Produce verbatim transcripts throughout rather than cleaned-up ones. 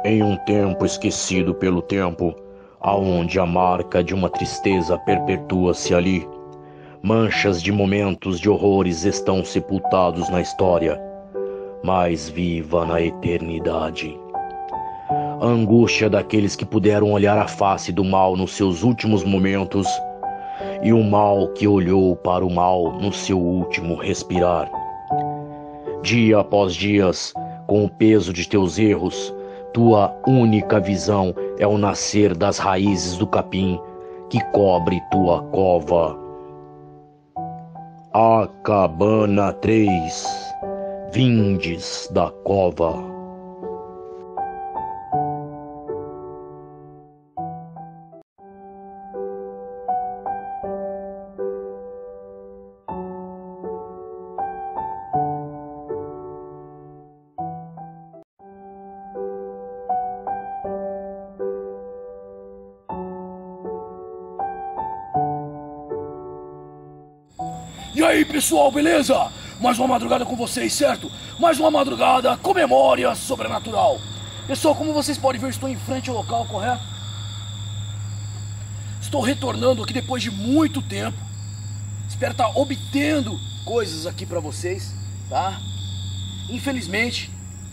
Em um tempo esquecido pelo tempo, aonde a marca de uma tristeza perpetua-se ali, manchas de momentos de horrores estão sepultados na história, mas viva na eternidade. A angústia daqueles que puderam olhar a face do mal nos seus últimos momentos e o mal que olhou para o mal no seu último respirar. Dia após dias, com o peso de teus erros, tua única visão é o nascer das raízes do capim que cobre tua cova. A cabana três, vindes da cova. E aí pessoal, beleza? Mais uma madrugada com vocês, certo? Mais uma madrugada com memória sobrenatural. Pessoal, como vocês podem ver, estou em frente ao local, correto? Estou retornando aqui depois de muito tempo. Espero estar obtendo coisas aqui pra vocês, tá? Infelizmente,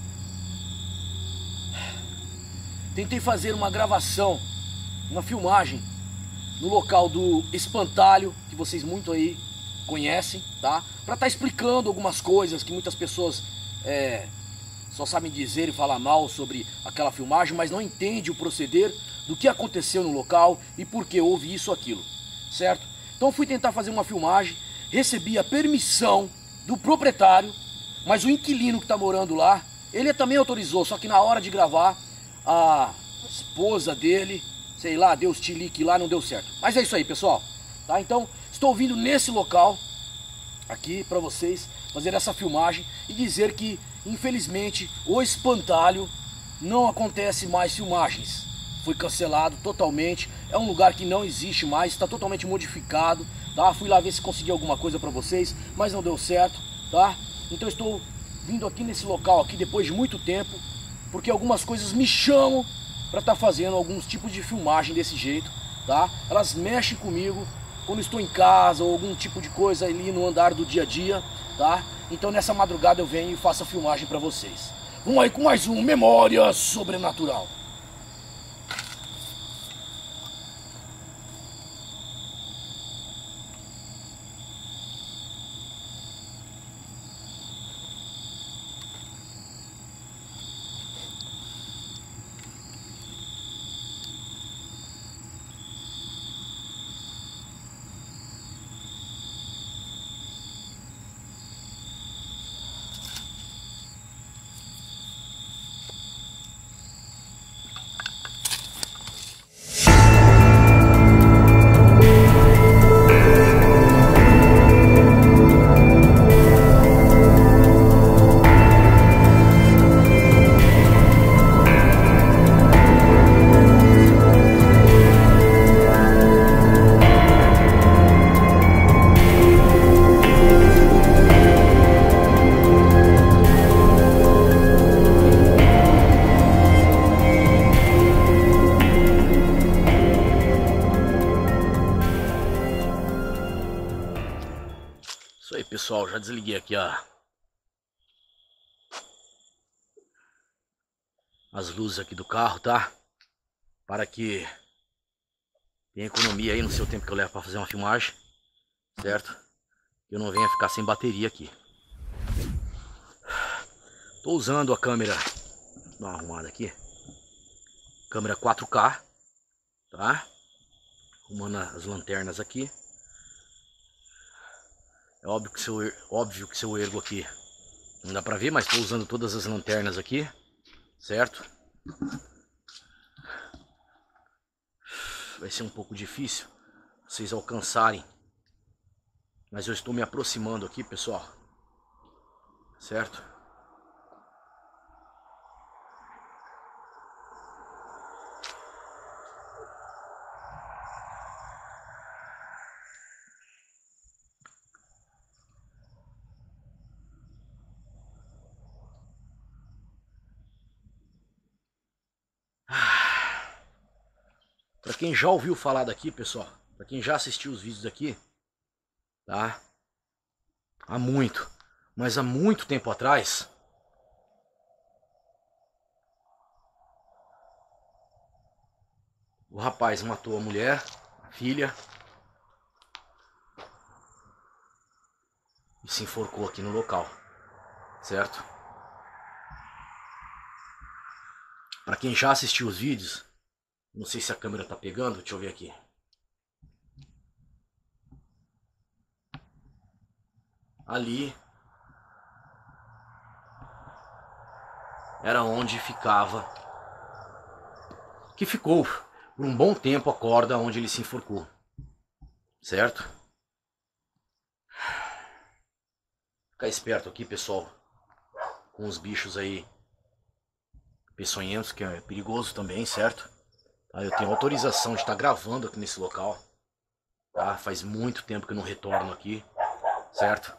tentei fazer uma gravação, uma filmagem no local do espantalho, que vocês muito aí conhecem, tá? Pra estar explicando algumas coisas que muitas pessoas é, só sabem dizer e falar mal sobre aquela filmagem, mas não entende o proceder do que aconteceu no local e por que houve isso ou aquilo, certo? Então fui tentar fazer uma filmagem, recebi a permissão do proprietário, mas o inquilino que está morando lá, ele também autorizou, só que na hora de gravar, a esposa dele, sei lá, deu os tilique lá, não deu certo. Mas é isso aí, pessoal, tá? Então estou vindo nesse local aqui para vocês fazer essa filmagem e dizer que infelizmente o espantalho não acontece mais filmagens, foi cancelado totalmente, é um lugar que não existe mais, está totalmente modificado, tá? Fui lá ver se consegui alguma coisa para vocês, mas não deu certo, tá? Então estou vindo aqui nesse local aqui depois de muito tempo, porque algumas coisas me chamam para estar fazendo alguns tipos de filmagem desse jeito, tá? Elas mexem comigo quando estou em casa ou algum tipo de coisa ali no andar do dia a dia, tá? Então nessa madrugada eu venho e faço a filmagem para vocês. Vamos aí com mais um Memória Sobrenatural. Isso aí, pessoal, já desliguei aqui a as luzes aqui do carro, tá? Para que tenha economia aí no seu tempo que eu levo para fazer uma filmagem, certo? Que eu não venha ficar sem bateria aqui. Tô usando a câmera, dá uma arrumada aqui, câmera quatro K, tá? Arrumando as lanternas aqui. É óbvio que se eu, óbvio que se eu ergo aqui não dá pra ver, mas tô usando todas as lanternas aqui, certo? Vai ser um pouco difícil vocês alcançarem, mas eu estou me aproximando aqui, pessoal, certo? Pra quem já ouviu falar daqui, pessoal, pra quem já assistiu os vídeos daqui, tá? Há muito, mas há muito tempo atrás, o rapaz matou a mulher, a filha, e se enforcou aqui no local, certo? Pra quem já assistiu os vídeos, não sei se a câmera tá pegando, deixa eu ver aqui. Ali era onde ficava, que ficou por um bom tempo a corda onde ele se enforcou, certo? Ficar esperto aqui, pessoal, com os bichos aí peçonhentos, que é perigoso também, certo? Tá, eu tenho autorização de estar gravando aqui nesse local, tá? Faz muito tempo que eu não retorno aqui, certo?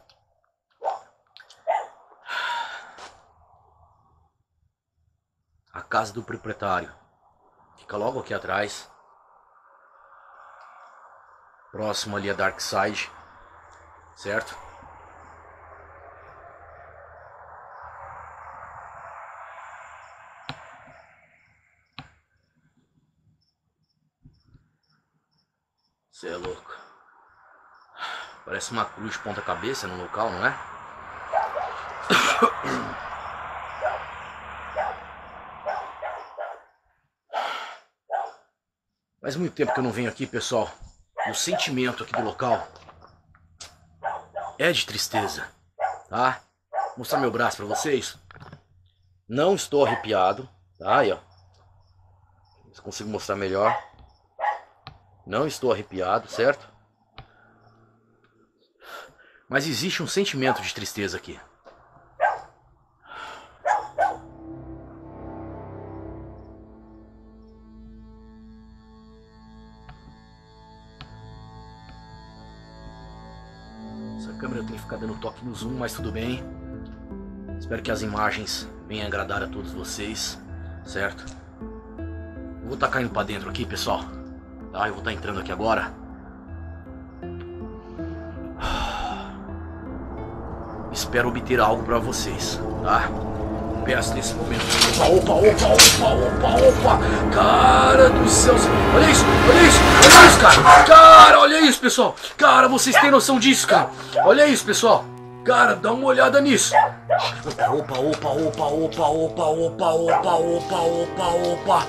A casa do proprietário fica logo aqui atrás, próximo ali a Dark Side, certo? Você é louco. Parece uma cruz de ponta cabeça no local, não é? Faz muito tempo que eu não venho aqui, pessoal. E o sentimento aqui do local é de tristeza, tá? Vou mostrar meu braço pra vocês. Não estou arrepiado, tá? Aí, ó. Se consigo mostrar melhor. Não estou arrepiado, certo? Mas existe um sentimento de tristeza aqui. Essa câmera tem que ficar dando toque no zoom, mas tudo bem. Espero que as imagens venham agradar a todos vocês, certo? Eu vou estar caindo pra dentro aqui, pessoal. Tá, eu vou estar entrando aqui agora. Espero obter algo pra vocês, tá? Peço nesse momento. Opa, opa, opa, opa, opa, opa. Cara do céu. Olha isso, olha isso, olha isso, cara. Cara, olha isso, pessoal. Cara, vocês têm noção disso, cara. Olha isso, pessoal. Cara, dá uma olhada nisso. Opa, opa, opa, opa, opa, opa, opa, opa, opa, opa, opa.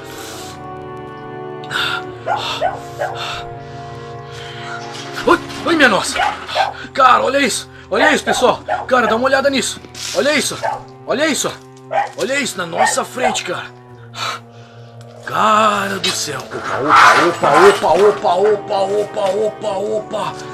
Oi, oi, minha nossa. Cara, olha isso. Olha isso, pessoal. Cara, dá uma olhada nisso. Olha isso. Olha isso. Olha isso na nossa frente, cara. Cara do céu. Opa, opa, opa, opa, opa, opa, opa, opa.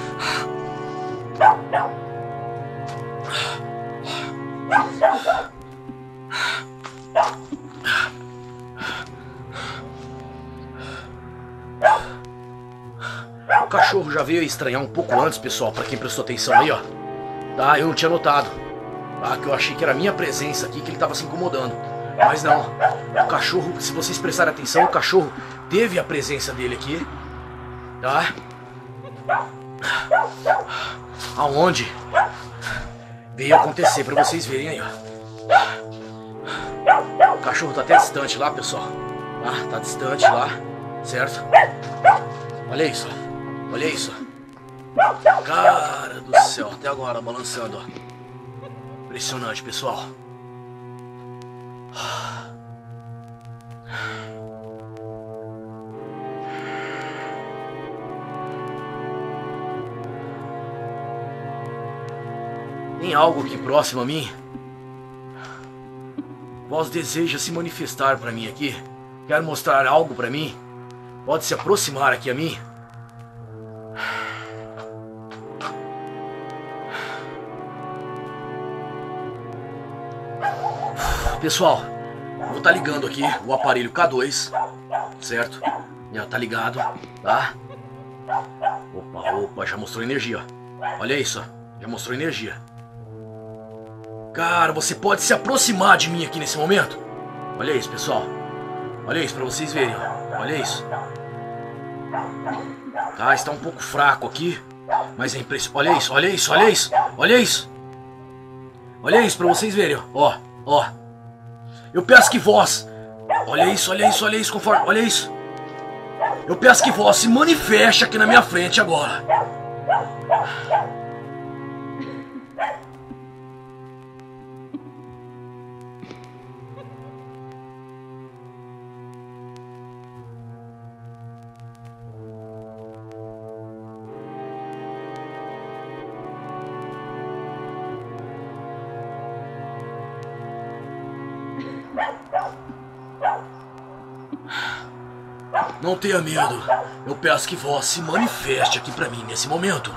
O cachorro já veio estranhar um pouco antes, pessoal, pra quem prestou atenção aí, ó. Tá, eu não tinha notado. Tá, que eu achei que era a minha presença aqui que ele tava se incomodando. Mas não. O cachorro, se vocês prestarem atenção, o cachorro teve a presença dele aqui. Tá? Aonde veio acontecer, pra vocês verem aí, ó. O cachorro tá até distante lá, pessoal. Tá, tá distante lá, certo? Olha isso, ó. Olha isso. Cara do céu, até agora balançando, ó. Impressionante, pessoal. Tem algo aqui próximo a mim. Vós deseja se manifestar para mim aqui? Quer mostrar algo para mim? Pode se aproximar aqui a mim? Pessoal, vou estar ligando aqui o aparelho K dois, certo? Já tá ligado, tá? Opa, opa, já mostrou energia, ó. Olha isso, ó. Já mostrou energia. Cara, você pode se aproximar de mim aqui nesse momento? Olha isso, pessoal. Olha isso pra vocês verem, ó. Olha isso. Tá, está um pouco fraco aqui. Mas é impressionante. Olha isso, olha isso, olha isso. Olha isso. Olha isso pra vocês verem, ó. Ó. Eu peço que vós... Olha isso, olha isso, olha isso, conforme... Olha isso. Eu peço que vós se manifeste aqui na minha frente agora. Não tenha medo. Eu peço que vós se manifeste aqui pra mim nesse momento.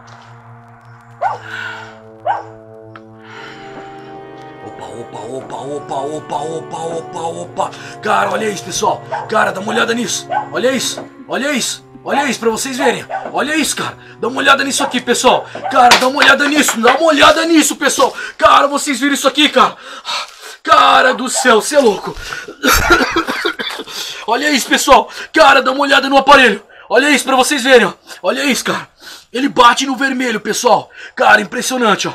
Opa, opa, opa, opa, opa, opa, opa, opa. Cara, olha isso, pessoal. Cara, dá uma olhada nisso. Olha isso, olha isso. Olha isso pra vocês verem. Olha isso, cara. Dá uma olhada nisso aqui, pessoal. Cara, dá uma olhada nisso. Dá uma olhada nisso, pessoal. Cara, vocês viram isso aqui, cara. Cara do céu, você é louco. Olha isso, pessoal. Cara, dá uma olhada no aparelho. Olha isso pra vocês verem, ó. Olha isso, cara. Ele bate no vermelho, pessoal. Cara, impressionante, ó.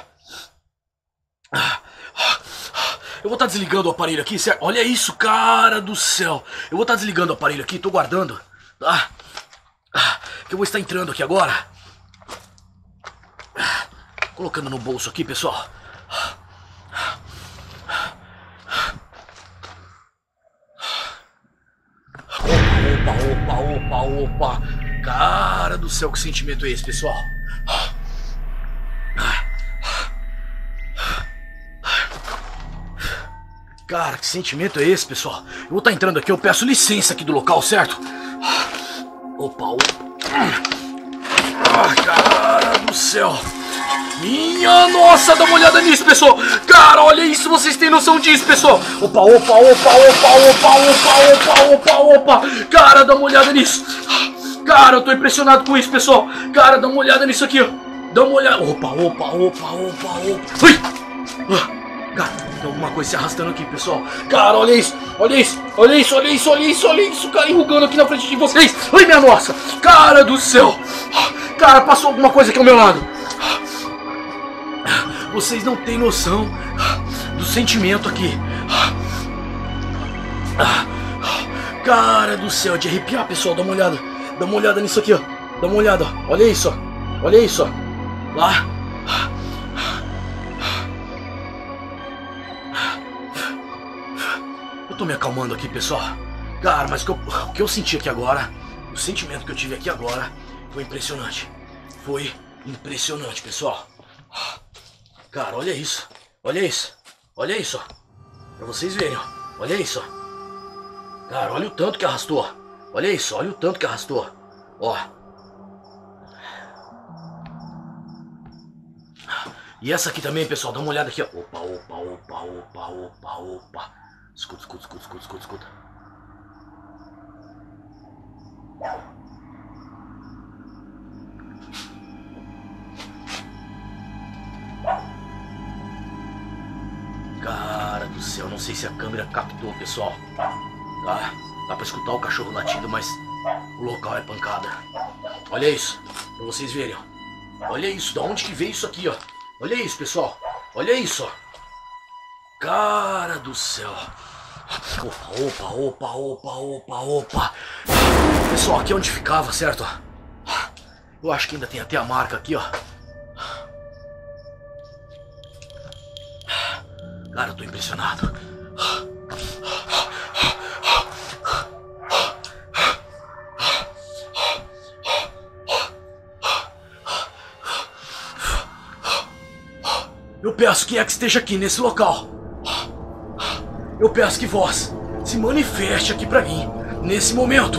Eu vou estar desligando o aparelho aqui, certo? Olha isso, cara do céu. Eu vou estar desligando o aparelho aqui, tô guardando, tá? Que eu vou estar entrando aqui agora. Colocando no bolso aqui, pessoal. Opa, opa, opa, opa. Cara do céu, que sentimento é esse, pessoal? Cara, que sentimento é esse, pessoal? Eu vou estar entrando aqui, eu peço licença aqui do local, certo? Opa, opa. Ah, cara do céu. Minha nossa, dá uma olhada nisso, pessoal. Cara, olha isso, vocês têm noção disso, pessoal. Opa, opa, opa, opa, opa, opa, opa, opa, opa. Cara, dá uma olhada nisso. Cara, eu tô impressionado com isso, pessoal. Cara, dá uma olhada nisso aqui, ó. Dá uma olhada. Opa, opa, opa, opa, opa. Ui! Ah, cara, tem alguma coisa se arrastando aqui, pessoal. Cara, olha isso, olha isso, olha isso, olha isso, olha isso, olha isso, cara, enrugando aqui na frente de vocês. Ai, minha nossa. Cara do céu. Cara, passou alguma coisa aqui ao meu lado. Vocês não têm noção do sentimento aqui. Cara do céu, de arrepiar, pessoal. Dá uma olhada. Dá uma olhada nisso aqui, ó. Dá uma olhada, ó. Olha isso, ó. Olha isso, ó. Lá. Eu tô me acalmando aqui, pessoal. Cara, mas o que, eu, o que eu senti aqui agora, o sentimento que eu tive aqui agora, foi impressionante. Foi impressionante, pessoal. Cara, olha isso. Olha isso. Olha isso, ó. Pra vocês verem, ó. Olha isso, ó. Cara, olha o tanto que arrastou. Olha isso, olha o tanto que arrastou. Ó. E essa aqui também, pessoal, dá uma olhada aqui, ó. Opa, opa, opa, opa, opa, opa. Escuta, escuta, escuta, escuta, escuta, escuta. Cara do céu, não sei se a câmera captou, pessoal. Tá? Dá pra escutar o cachorro latindo, mas o local é pancada. Olha isso, pra vocês verem, ó. Olha isso, da onde que veio isso aqui, ó. Olha isso, pessoal. Olha isso, ó. Cara do céu. Opa, opa, opa, opa, opa, opa. Pessoal, aqui é onde ficava, certo? Eu acho que ainda tem até a marca aqui, ó. Cara, eu tô impressionado. Eu peço que é que esteja aqui nesse local. Eu peço que vós se manifeste aqui pra mim, nesse momento.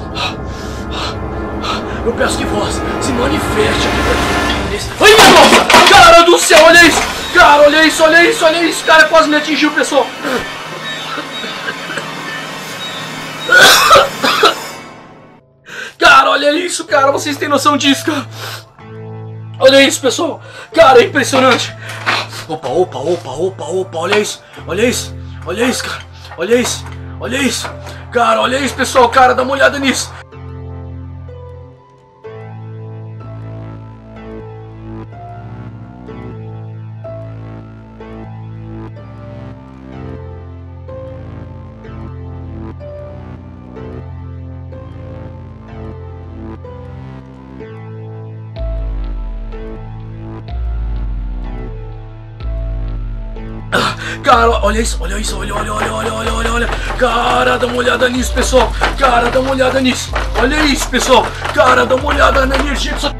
Eu peço que vós se manifeste aqui pra mim. Nesse... Ai, meu Deus! Cara do céu, olha isso! Cara, olha isso, olha isso, olha isso! Cara, quase me atingiu, pessoal! Cara, olha isso, cara! Vocês têm noção disso, cara? Olha isso, pessoal! Cara, é impressionante! Opa, opa, opa, opa, opa! Olha isso! Olha isso! Olha isso, cara! Olha isso! Olha isso! Cara, olha isso, pessoal! Cara, dá uma olhada nisso! Cara, olha isso, olha isso, olha, olha, olha, olha, olha, olha, olha. Cara, dá uma olhada nisso, pessoal. Cara, dá uma olhada nisso. Olha isso, pessoal. Cara, dá uma olhada na energia disso.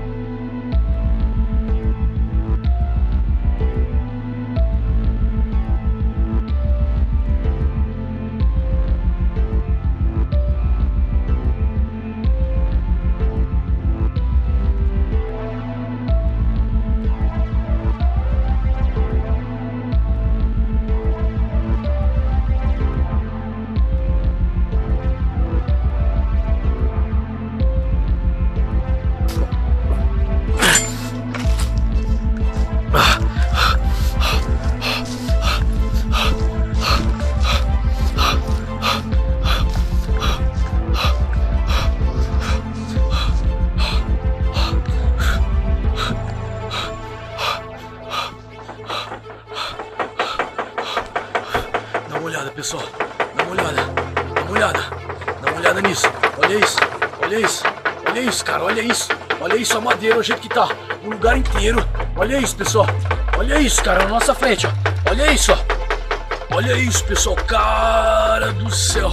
Pessoal, dá uma olhada, dá uma olhada, dá uma olhada nisso, olha isso, olha isso, olha isso, cara, olha isso, olha isso, a madeira, o jeito que tá, o lugar inteiro, olha isso, pessoal, olha isso, cara, na nossa frente, ó, olha isso, ó, olha isso, pessoal, cara do céu,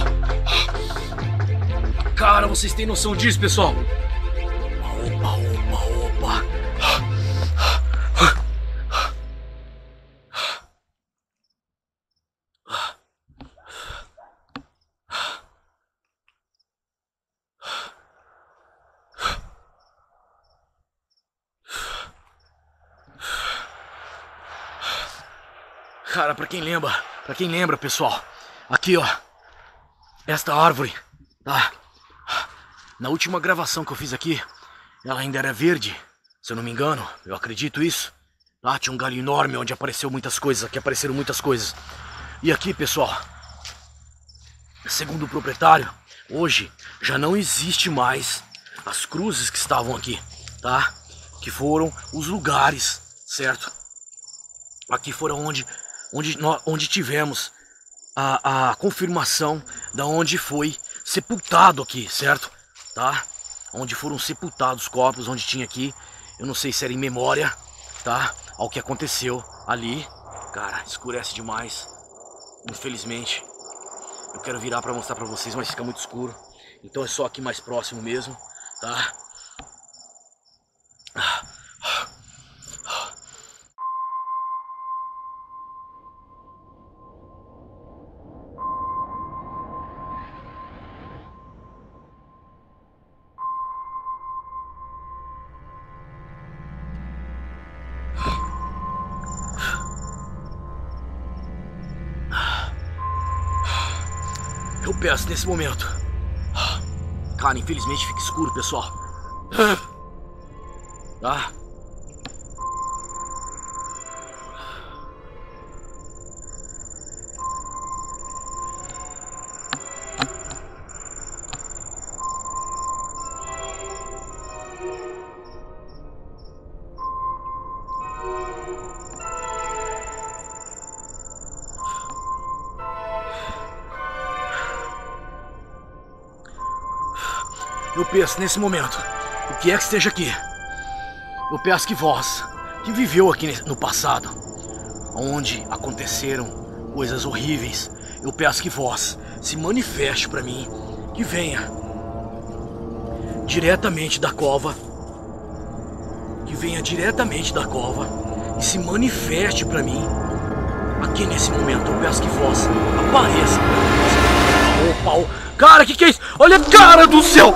cara, vocês têm noção disso, pessoal? Opa, opa, opa. Cara, pra quem lembra, pra quem lembra, pessoal, aqui ó, esta árvore, tá? Na última gravação que eu fiz aqui, ela ainda era verde, se eu não me engano, eu acredito isso, tá? Tinha um galho enorme onde apareceu muitas coisas, aqui apareceram muitas coisas. E aqui, pessoal, segundo o proprietário, hoje já não existe mais as cruzes que estavam aqui, tá? Que foram os lugares, certo? Aqui foram onde... Onde, nós, onde tivemos a, a confirmação da onde foi sepultado aqui, certo? Tá? Onde foram sepultados os corpos, onde tinha aqui, eu não sei se era em memória, tá? Ao que aconteceu ali. Cara, escurece demais, infelizmente. Eu quero virar pra mostrar pra vocês, mas fica muito escuro. Então é só aqui mais próximo mesmo, tá? Eu peço nesse momento. Cara, infelizmente fica escuro, pessoal. Tá? Eu peço nesse momento, o que é que esteja aqui, eu peço que vós, que viveu aqui no passado, onde aconteceram coisas horríveis, eu peço que vós se manifeste para mim, que venha diretamente da cova, que venha diretamente da cova e se manifeste para mim, aqui nesse momento, eu peço que vós apareça. Opa, opa. Cara, que que é isso? Olha a cara do céu!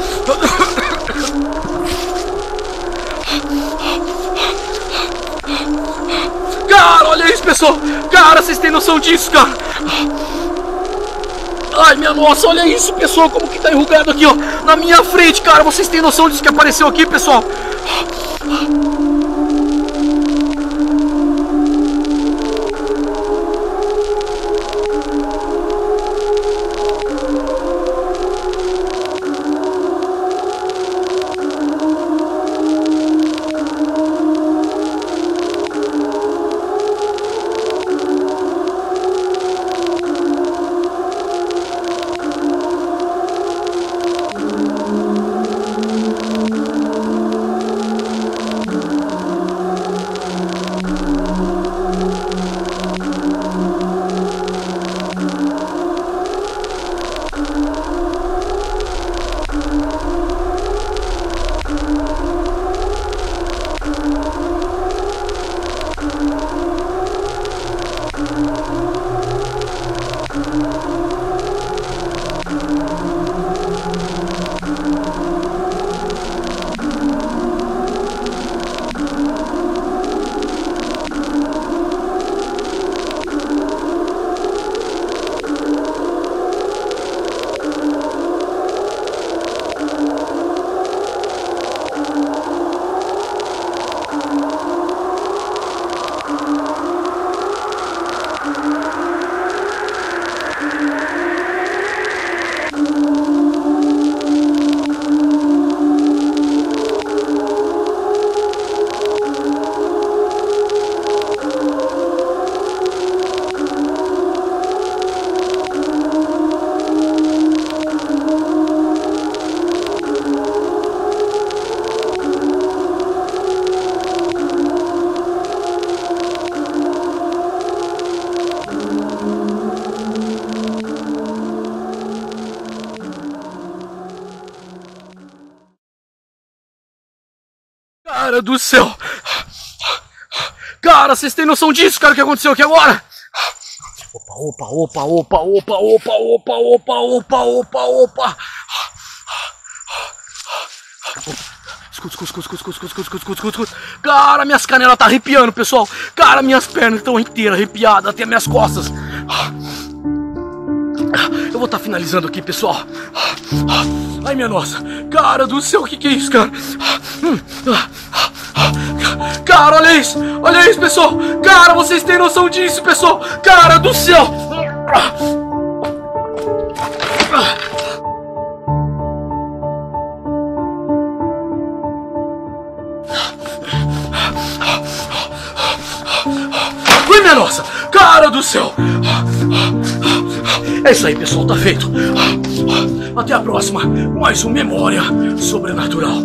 Cara, olha isso, pessoal! Cara, vocês têm noção disso, cara? Ai, minha nossa, olha isso, pessoal, como que tá enrugado aqui, ó, na minha frente, cara, vocês têm noção disso que apareceu aqui, pessoal? Cara do céu! Cara, vocês têm noção disso, cara, o que aconteceu aqui agora? Opa, opa, opa, opa, opa, opa, opa, opa, opa, opa. Escuta, escuta, escuta, escuta, escuta, escuta, escuta, escuta, escuta. Cara, minhas canelas tá arrepiando, pessoal. Cara, minhas pernas estão inteiras arrepiadas, até minhas costas. Eu vou estar tá finalizando aqui, pessoal. Ai, minha nossa. Cara do céu, o que que é isso, cara? Cara, olha isso. Olha isso, pessoal. Cara, vocês têm noção disso, pessoal? Cara do céu. Ai, minha nossa. Cara do céu. É isso aí, pessoal, tá feito. Até a próxima, mais um Memória Sobrenatural.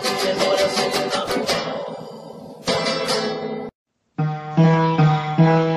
Memória Sobrenatural.